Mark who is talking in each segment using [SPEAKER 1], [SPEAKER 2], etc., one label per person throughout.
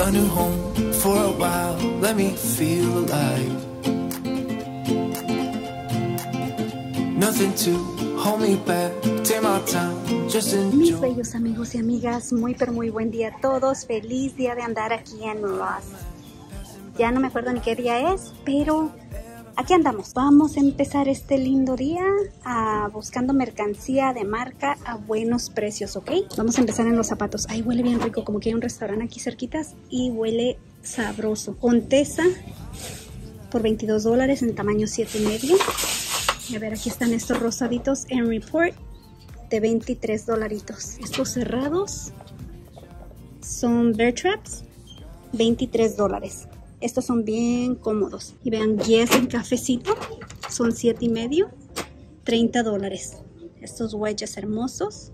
[SPEAKER 1] a new home for a while. Let me feel alive. Nothing to hold me back. Take my time, just enjoy.
[SPEAKER 2] Mis bellos amigos y amigas, muy pero muy buen día a todos. Feliz día de andar aquí en Ross. Ya no me acuerdo ni qué día es, pero aquí andamos. Vamos a empezar este lindo día buscando mercancía de marca a buenos precios, ¿ok? Vamos a empezar en los zapatos. Ay, huele bien rico, como que hay un restaurante aquí cerquitas y huele sabroso. Contessa por $22 en tamaño 7.5. Y a ver, aquí están estos rosaditos en Report de $23. Estos cerrados son Bear Traps, $23. Estos son bien cómodos. Y vean, Yes en cafecito son $7.5, $30. Estos wedges hermosos.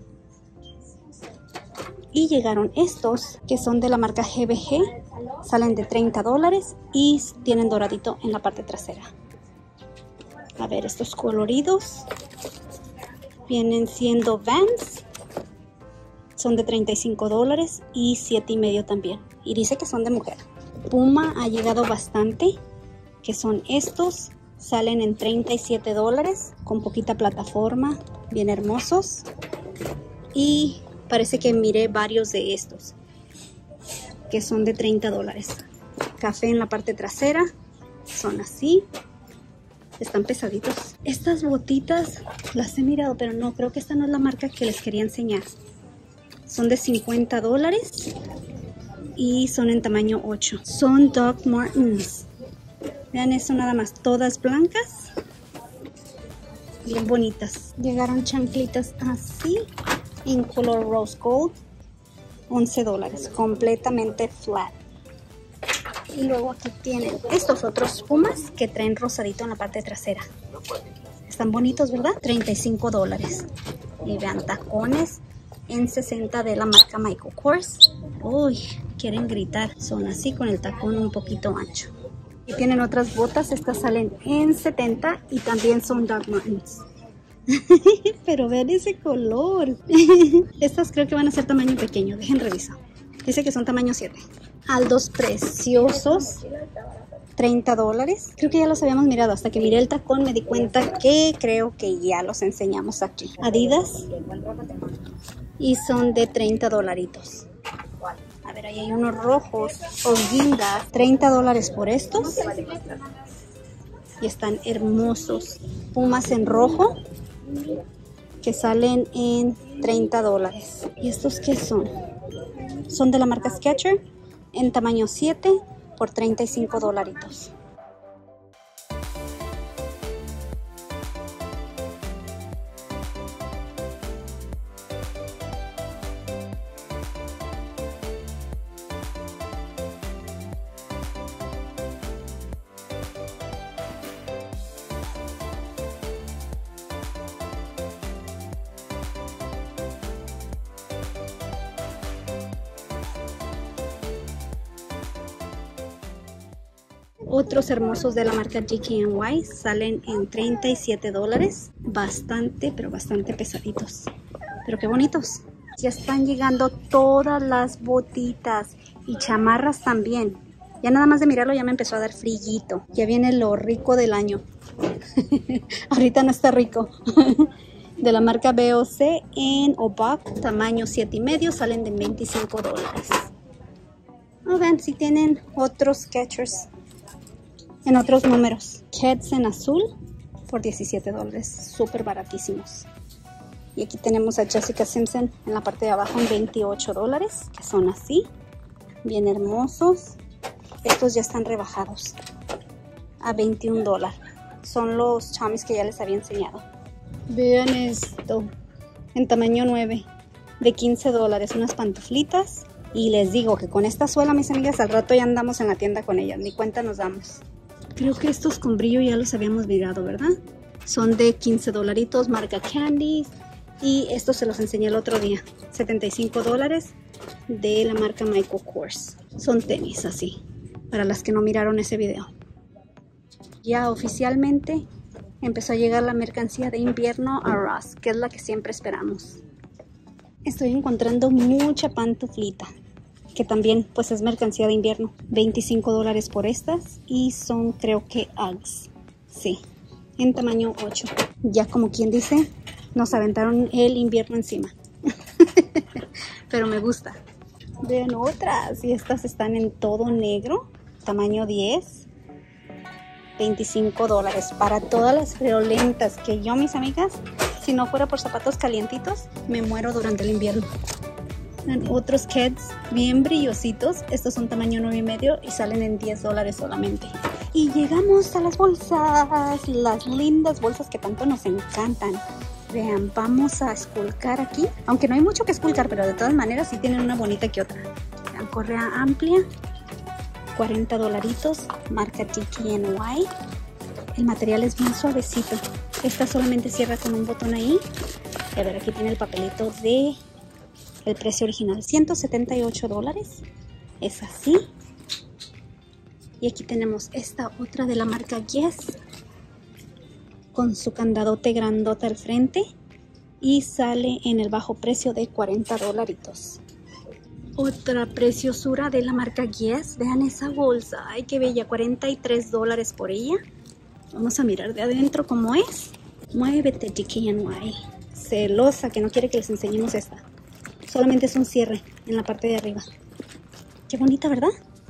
[SPEAKER 2] Y llegaron estos que son de la marca GBG. Salen de $30 y tienen doradito en la parte trasera. A ver, estos coloridos vienen siendo Vans. Son de $35 y $7.5 también. Y dice que son de mujer. Puma ha llegado bastante, que son estos. Salen en $37 con poquita plataforma, bien hermosos. Y parece que miré varios de estos que son de $30. Café en la parte trasera, son así. Están pesaditos. Estas botitas las he mirado, pero no, creo que esta no es la marca que les quería enseñar. Son de $50 y son en tamaño 8. Son Doc Martens. Vean eso nada más, todas blancas, bien bonitas. Llegaron chanclitas así, en color rose gold, $11, completamente flat. Y luego aquí tienen estos otros Pumas que traen rosadito en la parte trasera. Están bonitos, ¿verdad? $35. Y vean, tacones en 60 de la marca Michael Kors. Uy, quieren gritar. Son así con el tacón un poquito ancho. Y tienen otras botas. Estas salen en 70 y también son Doc Martens. Pero vean ese color. Estas creo que van a ser tamaño pequeño. Dejen revisar. Dice que son tamaño 7. Aldos preciosos, $30. Creo que ya los habíamos mirado. Hasta que miré el tacón me di cuenta que creo que ya los enseñamos aquí. Adidas. Y son de $30. A ver, ahí hay unos rojos o guindas. $30 por estos. Y están hermosos. Pumas en rojo que salen en $30. ¿Y estos qué son? Son de la marca Skechers en tamaño 7 por $35. Otros hermosos de la marca DKNY salen en $37. Bastante, pero bastante pesaditos. Pero qué bonitos. Ya están llegando todas las botitas y chamarras también. Ya nada más de mirarlo ya me empezó a dar frillito. Ya viene lo rico del año. Ahorita no está rico. De la marca BOC en Obac, tamaño 7.5, salen de $25. Oh, vean, si tienen otros Skechers en otros números. Keds en azul por $17, súper baratísimos. Y aquí tenemos a Jessica Simpson en la parte de abajo en $28, que son así, bien hermosos. Estos ya están rebajados a $21. Son los chamis que ya les había enseñado. Vean esto, en tamaño 9, de $15, unas pantuflitas. Y les digo que con esta suela, mis amigas, al rato ya andamos en la tienda con ellas, ni cuenta nos damos. Creo que estos con brillo ya los habíamos mirado, ¿verdad? Son de $15, marca Candies. Y estos se los enseñé el otro día, $75 de la marca Michael Kors. Son tenis así, para las que no miraron ese video. Ya oficialmente empezó a llegar la mercancía de invierno a Ross, que es la que siempre esperamos. Estoy encontrando mucha pantuflita. que también pues es mercancía de invierno. $25 por estas y son creo que Uggs. Sí, en tamaño 8. Ya como quien dice, nos aventaron el invierno encima. Pero me gusta. Vean otras y estas están en todo negro, tamaño 10. $25 para todas las friolentas que yo, mis amigas, si no fuera por zapatos calientitos, me muero durante el invierno. Otros Keds bien brillositos, estos son tamaño 9,5 y salen en $10 solamente. Y llegamos a las bolsas, las lindas bolsas que tanto nos encantan. Vean, vamos a esculcar aquí, aunque no hay mucho que esculcar, pero de todas maneras sí tienen una bonita que otra. Vean, correa amplia, $40, marca DKNY. El material es bien suavecito. Esta solamente cierra con un botón ahí. Y a ver, aquí tiene el papelito de el precio original, $178. Es así. Y aquí tenemos esta otra de la marca Guess, con su candadote grandote al frente. Y sale en el bajo precio de $40. Otra preciosura de la marca Guess. Vean esa bolsa. Ay, qué bella. $43 por ella. Vamos a mirar de adentro cómo es. Muévete, DKNY. Celosa que no quiere que les enseñemos esta. Solamente es un cierre en la parte de arriba. Qué bonita, ¿verdad?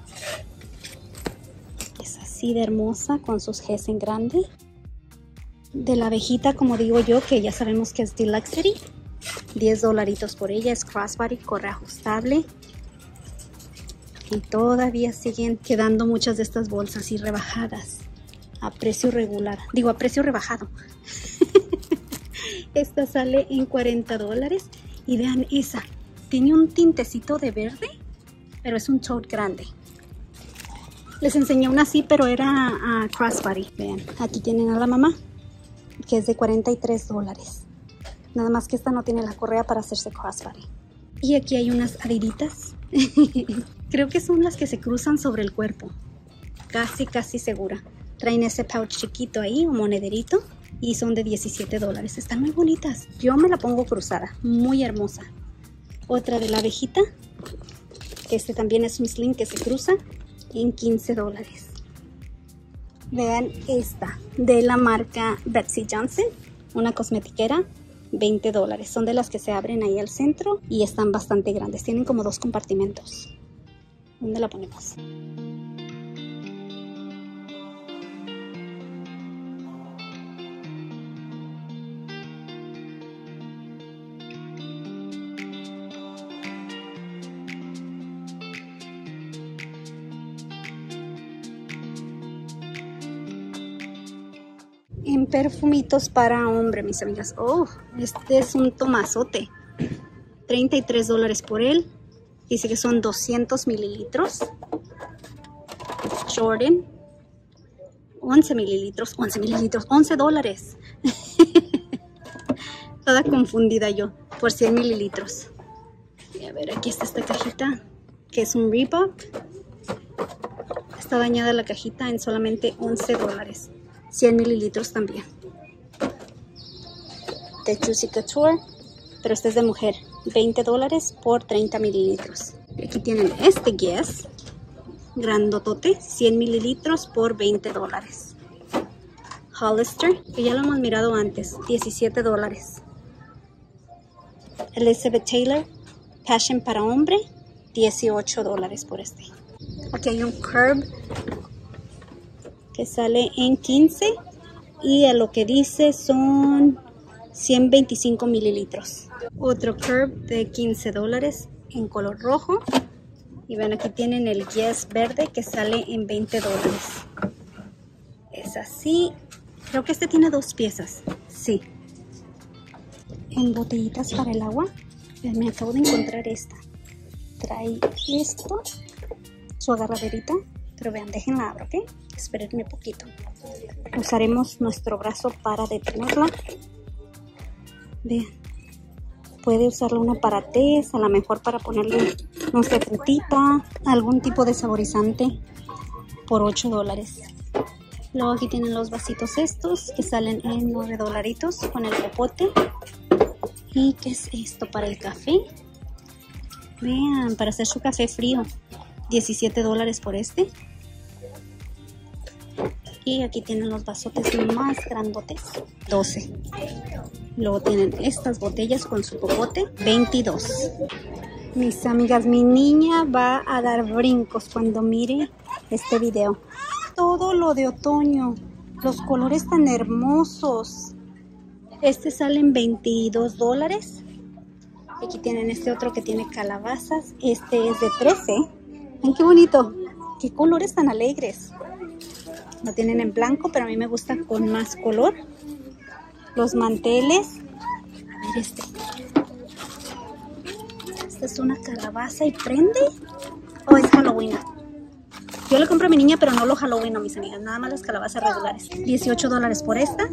[SPEAKER 2] Es así de hermosa con sus Gs en grande. De la abejita, como digo yo, que ya sabemos que es Deluxery. $10 por ella. Es crossbody, corre ajustable. Y todavía siguen quedando muchas de estas bolsas y rebajadas a precio regular. Digo, a precio rebajado. Esta sale en $40. Y vean esa. Tiene un tintecito de verde, pero es un tote grande. Les enseñé una así, pero era crossbody. Vean, aquí tienen a la mamá, que es de $43. Nada más que esta no tiene la correa para hacerse crossbody. Y aquí hay unas adiritas. Creo que son las que se cruzan sobre el cuerpo. Casi segura. Traen ese pouch chiquito ahí, un monederito. Y son de $17. Están muy bonitas. Yo me la pongo cruzada. Muy hermosa. Otra de la abejita. Este también es un sling que se cruza en $15. Vean esta de la marca Betsy Johnson. Una cosmetiquera. $20. Son de las que se abren ahí al centro y están bastante grandes. Tienen como 2 compartimentos. ¿Dónde la ponemos? En perfumitos para hombre, mis amigas. Oh, este es un tomazote. $33 por él. Dice que son 200 mililitros. Jordan. 11 mililitros. $11. Toda confundida yo. Por 100 mililitros. Y a ver, aquí está esta cajita, que es un Reebok. Está dañada la cajita en solamente $11. 100 mililitros también. De Juicy Couture, pero este es de mujer. $20 por 30 mililitros. Y aquí tienen este Guess, grandotote, 100 mililitros por $20. Hollister, que ya lo hemos mirado antes, $17. Elizabeth Taylor, Passion para hombre, $18 por este. Aquí hay un Curb que sale en 15 y a lo que dice son 125 mililitros. Otro Curb de $15 en color rojo. Y ven, aquí tienen el Guess verde que sale en $20. Es así. Creo que este tiene 2 piezas. Sí. En botellitas para el agua. Me acabo de encontrar esta. Trae esto, su agarraderita. Pero vean, déjenla abrir, ¿ok? Espérenme poquito. Usaremos nuestro brazo para detenerla. Vean. Puede usarlo uno para té, a lo mejor para ponerle nuestra frutita, algún tipo de saborizante por $8. Luego aquí tienen los vasitos estos que salen en $9 con el popote. ¿Y qué es esto para el café? Vean, para hacer su café frío. 17 dólares por este. Y aquí tienen los vasotes más grandotes. 12. Luego tienen estas botellas con su popote. 22. Mis amigas, mi niña va a dar brincos cuando mire este video. Todo lo de otoño. Los colores tan hermosos. Este sale en 22 dólares. Aquí tienen este otro que tiene calabazas. Este es de 13. ¡Ay, qué bonito! ¡Qué colores tan alegres! Lo tienen en blanco, pero a mí me gusta con más color. Los manteles. A ver este. Esta es una calabaza y prende. ¿O es Halloween? Yo le compro a mi niña, pero no lo Halloween, mis amigas. Nada más las calabazas regulares. 18 dólares por esta.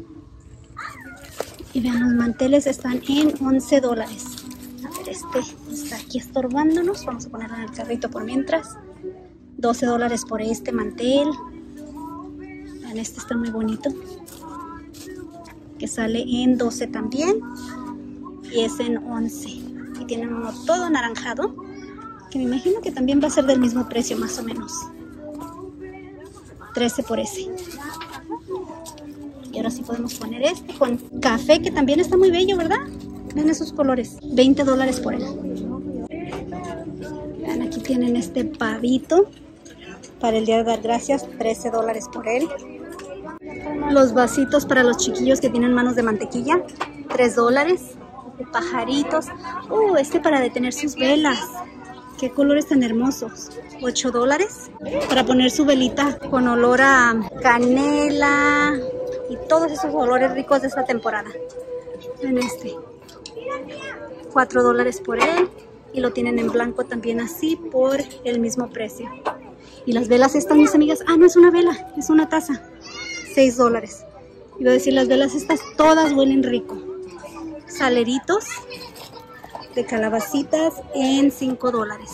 [SPEAKER 2] Y vean, los manteles están en 11 dólares. A ver, este está aquí estorbándonos. Vamos a ponerlo en el carrito por mientras. 12 dólares por este mantel. Vean, este está muy bonito. Que sale en 12 también. Y es en 11. Y tienen uno todo anaranjado. Que me imagino que también va a ser del mismo precio, más o menos. 13 por ese. Y ahora sí podemos poner este con café, que también está muy bello, ¿verdad? Ven esos colores. 20 dólares por él. Vean, aquí tienen este pavito para el día de dar gracias. 13 dólares por él. Los vasitos para los chiquillos que tienen manos de mantequilla. 3 dólares. De pajaritos. Este para detener sus velas. Qué colores tan hermosos. 8 dólares. Para poner su velita con olor a canela y todos esos olores ricos de esta temporada. En este. 4 dólares por él. Y lo tienen en blanco también así por el mismo precio. Y las velas estas, mis amigas. No es una vela, es una taza. 6 dólares. Iba a decir, las velas estas todas huelen rico. Saleritos de calabacitas en 5 dólares.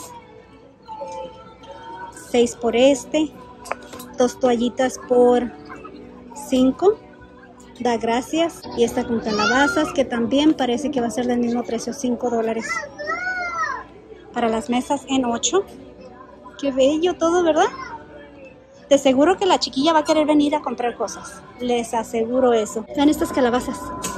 [SPEAKER 2] 6 por este. 2 toallitas por 5. Da gracias. Y esta con calabazas, que también parece que va a ser del mismo precio. 5 dólares. Para las mesas en 8. Qué bello todo, ¿verdad? De seguro que la chiquilla va a querer venir a comprar cosas. Les aseguro eso. Vean estas calabazas.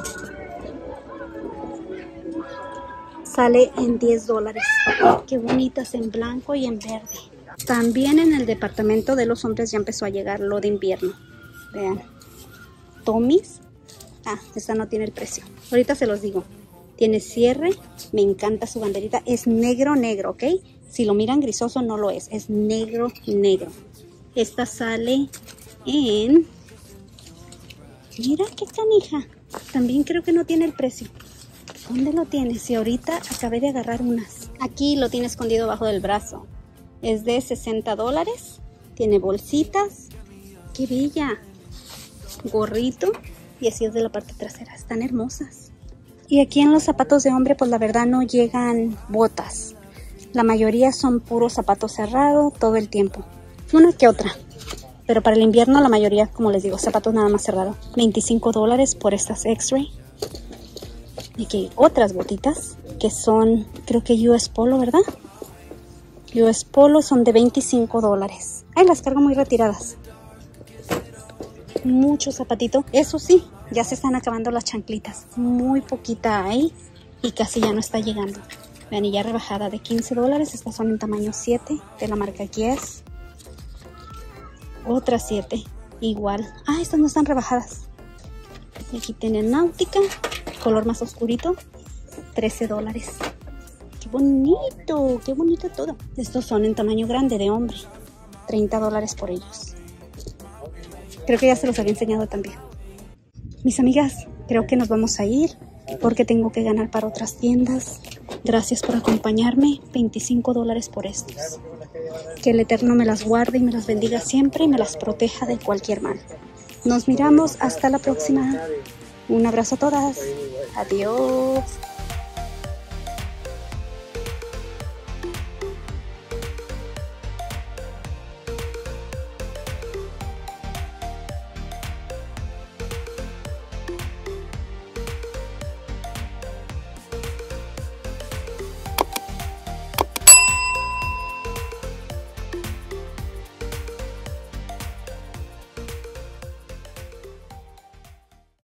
[SPEAKER 2] Sale en 10 dólares. Qué bonitas en blanco y en verde. También en el departamento de los hombres ya empezó a llegar lo de invierno. Vean. Tommy's. Esta no tiene el precio. Ahorita se los digo. Tiene cierre. Me encanta su banderita. Es negro, negro, ¿ok? Si lo miran grisoso, no lo es. Es negro, negro. Esta sale en... Mira qué canija. También creo que no tiene el precio. ¿Dónde lo tienes? Si ahorita acabé de agarrar unas. Aquí lo tiene escondido bajo del brazo. Es de 60 dólares. Tiene bolsitas. ¡Qué bella! Gorrito. Y así es de la parte trasera. Están hermosas. Y aquí en los zapatos de hombre, pues la verdad no llegan botas. La mayoría son puros zapatos cerrados todo el tiempo. Una que otra. Pero para el invierno la mayoría, como les digo, zapatos nada más cerrados. 25 dólares por estas X-Ray. Y aquí hay otras botitas que son, creo que US Polo, ¿verdad? US Polo son de 25 dólares. Las cargo muy retiradas. Mucho zapatito. Eso sí, ya se están acabando las chanclitas. Muy poquita hay y casi ya no está llegando. Vean, y ya rebajada de 15 dólares. Estas son en tamaño 7 de la marca Guess. Otras 7. Igual. Estas no están rebajadas. Y aquí tienen náutica. Color más oscurito. 13 dólares. ¡Qué bonito! ¡Qué bonito todo! Estos son en tamaño grande de hombre. 30 dólares por ellos. Creo que ya se los había enseñado también. Mis amigas, creo que nos vamos a ir porque tengo que ganar para otras tiendas. Gracias por acompañarme. 25 dólares por estos. Que el Eterno me las guarde y me las bendiga siempre y me las proteja de cualquier mal. Nos miramos hasta la próxima. Un abrazo a todas. Adiós.